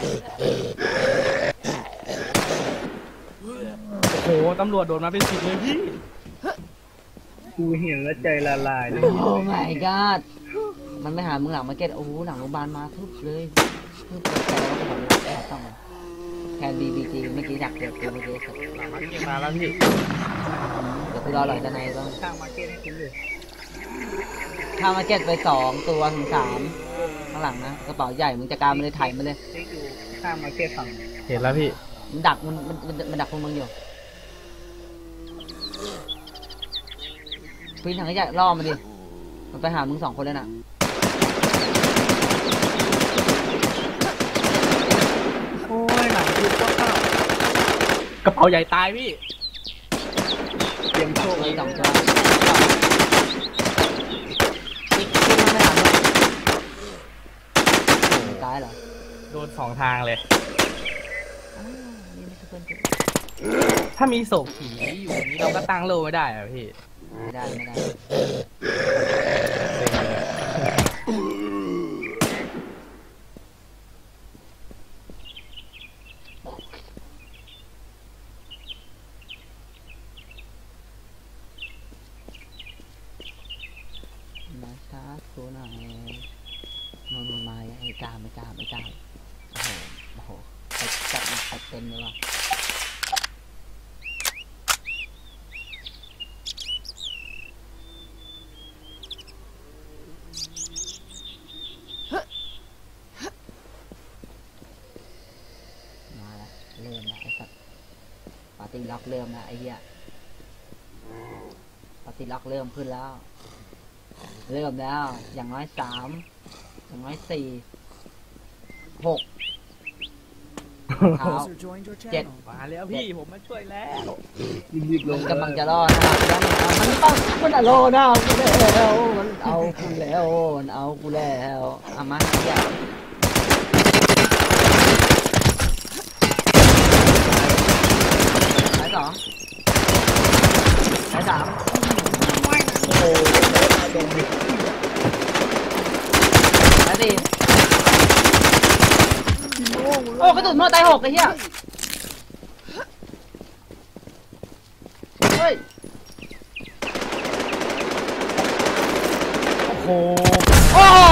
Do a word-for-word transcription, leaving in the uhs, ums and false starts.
โหตำรวจโดนมาเป็นสิบเลยพี่กูเห็นแล้วใจละลายเลยโอ้ my god มันไม่หามึงหลังมาเก็ตโอ้โหหลังโรงพยาบาลมาทุบเลยทุบแต่แล้วก็แบบแอบต้องแคนบีบีจีเมื่อกี้ดักเดือดเมื่อกี้สัตว์หลังมาเก็ตมาแล้วพี่เดี๋ยวกูรอหลังจากไหนต้องข้างมาเก็ตให้คุณเลยข้างมาเก็ตไปสองตัวถึงสามข้างหลังนะกระเป๋าใหญ่มึงจะการมันเลยไถ่มันเลยข้างมาเก็ตฝั่งเห็นแล้วพี่มันดักมันมันมันดักพวกมึงอยู่พี่ทางขยะล่อมันดิมันไปหามึงสองคนแล้วน่ะโอ้ยหลังคือก็เข้ากระเป๋าใหญ่ตายพี่เตรียมโชคเลยสองตัวพี่พี่ไม่หามึงตายเหรอโดนสองทางเลยถ้ามีศพผีอยู่นี้เราก็ตั้งโลไม่ได้อะพี่ไม่ได้ไม่ได้มาช้าตัวหน่อยนอนมาไอ้กล้าไม่กล้าไม่กล้าโอ้โหโอ้โหจับจับเต็มเลยว่ะเริ่มแล้วไอ้สัตว์ปาร์ตี้ล็อกเริ่มแล้วไอ้เหี้ยปาร์ตี้ล็อกเริ่มขึ้นแล้วเริ่มแล้วอย่างน้อยสามอย่างน้อยสี่หกเท้าเจ็ดมาแล้วพี่ผมมาช่วยแล้วมันกำลังจะรอดนะมันต้องมันอะโลนะกูแล้วมันเอากูแล้วมันเอากูแล้วอามาเหี้ยสองสามโอ้โหสี่โอ้กระสุนมอตายหกไอ้เหี้ยเฮ้ยโอ้โหโอ้